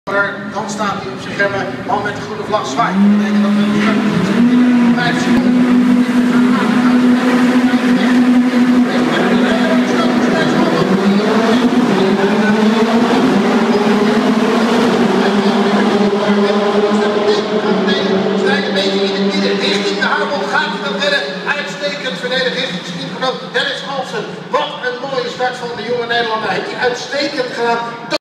Dan staat hij op zijn remmen, al met de groene vlag zwaait. Dat betekent dat we 5 seconden. Stijgt een beetje in het midden richting de harbol. Gaat hij dat redden? Uitstekend verdedigd richting zijn teamgenoot Dennis Halsen. Wat een mooie start van de jonge Nederlander. Heeft hij uitstekend gedaan.